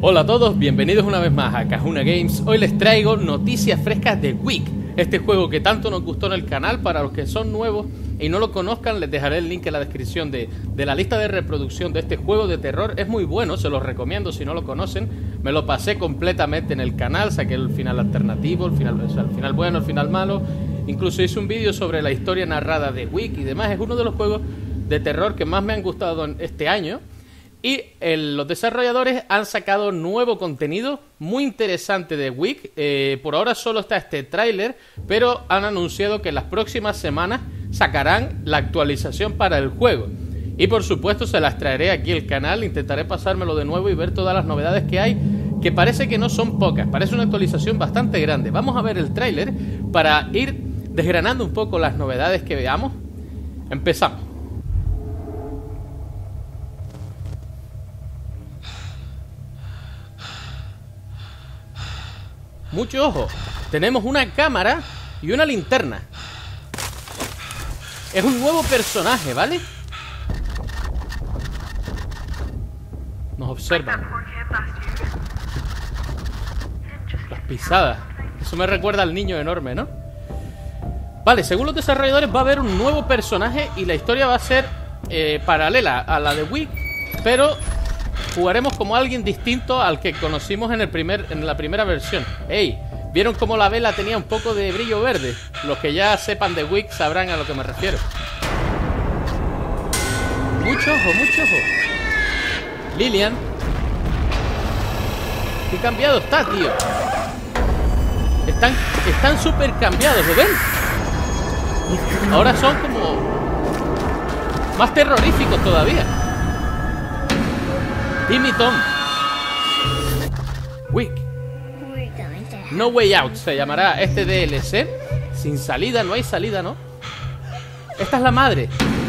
Hola a todos, bienvenidos una vez más a Kahuna Games. Hoy les traigo noticias frescas de Wick, este juego que tanto nos gustó en el canal. Para los que son nuevos y no lo conozcan, les dejaré el link en la descripción de la lista de reproducción de este juego de terror. Es muy bueno, se los recomiendo si no lo conocen. Me lo pasé completamente en el canal, saqué el final alternativo, el final bueno, el final malo. Incluso hice un vídeo sobre la historia narrada de Wick y demás. Es uno de los juegos de terror que más me han gustado en este año. Y los desarrolladores han sacado nuevo contenido muy interesante de Wick. Por ahora solo está este tráiler, pero han anunciado que en las próximas semanas sacarán la actualización para el juego. Y por supuesto se las traeré aquí al canal, intentaré pasármelo de nuevo y ver todas las novedades que hay, que parece que no son pocas, parece una actualización bastante grande. Vamos a ver el tráiler para ir desgranando un poco las novedades que veamos. Empezamos. Mucho ojo, tenemos una cámara y una linterna. Es un nuevo personaje, ¿vale? Nos observan. Las pisadas. Eso me recuerda al niño enorme, ¿no? Vale, según los desarrolladores va a haber un nuevo personaje y la historia va a ser paralela a la de Wick, pero jugaremos como alguien distinto al que conocimos en la primera versión. ¡Ey! ¿Vieron cómo la vela tenía un poco de brillo verde? Los que ya sepan de Wick sabrán a lo que me refiero. Mucho ojo, mucho ojo. Lillian. Qué cambiado está, tío. Están súper cambiados, ¿lo ven? Ahora son como más terroríficos todavía. Tim y Tom. Wick. No Way Out se llamará este DLC. Sin salida, no hay salida, ¿no? Esta es la madre.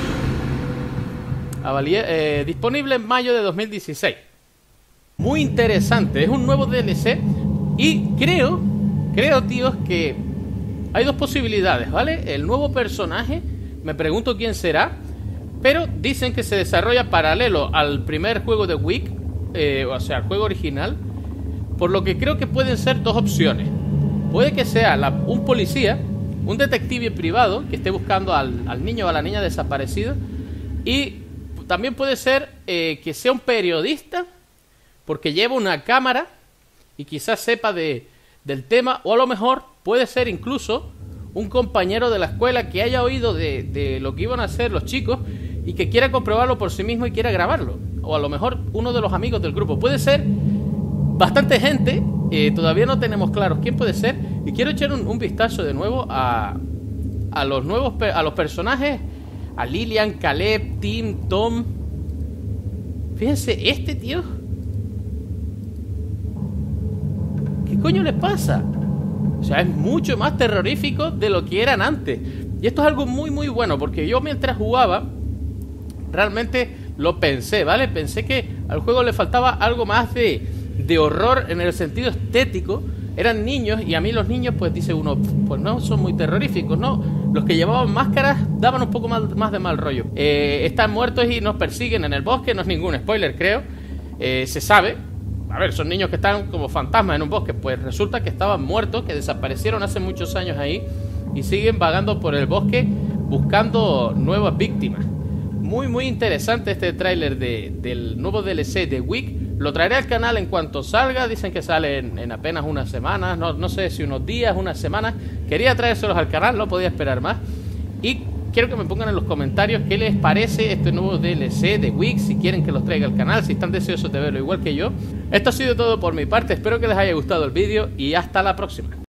Disponible en mayo de 2016. Muy interesante. Es un nuevo DLC. Y creo, tíos, que hay dos posibilidades, ¿vale? El nuevo personaje, me pregunto quién será, pero dicen que se desarrolla paralelo al primer juego de Wick, o sea, al juego original. Por lo que creo que pueden ser dos opciones. Puede que sea un policía, un detective privado que esté buscando al niño o a la niña desaparecido. Y también puede ser que sea un periodista, porque lleva una cámara y quizás sepa del tema. O a lo mejor puede ser incluso un compañero de la escuela que haya oído de lo que iban a hacer los chicos y que quiera comprobarlo por sí mismo y quiera grabarlo. O a lo mejor uno de los amigos del grupo. Puede ser bastante gente. Todavía no tenemos claros quién puede ser. Y quiero echar un vistazo de nuevo a los personajes. A Lillian, Caleb, Tim, Tom. Fíjense, este tío. ¿Qué coño les pasa? O sea, es mucho más terrorífico de lo que eran antes. Y esto es algo muy muy bueno, porque yo mientras jugaba realmente lo pensé, ¿vale? Pensé que al juego le faltaba algo más de horror en el sentido estético. Eran niños y a mí los niños, pues dice uno, pues no son muy terroríficos, ¿no? Los que llevaban máscaras daban un poco más de mal rollo. Están muertos y nos persiguen en el bosque, no es ningún spoiler, creo. Se sabe. A ver, son niños que están como fantasmas en un bosque. Pues resulta que estaban muertos, que desaparecieron hace muchos años ahí y siguen vagando por el bosque buscando nuevas víctimas. Muy muy interesante este tráiler del nuevo DLC de Wick. Lo traeré al canal en cuanto salga. Dicen que sale en apenas unas semanas. No sé si unos días, unas semanas. Quería traérselos al canal, no podía esperar más. Y quiero que me pongan en los comentarios qué les parece este nuevo DLC de Wick, si quieren que los traiga al canal, si están deseosos de verlo igual que yo. Esto ha sido todo por mi parte, espero que les haya gustado el vídeo y hasta la próxima.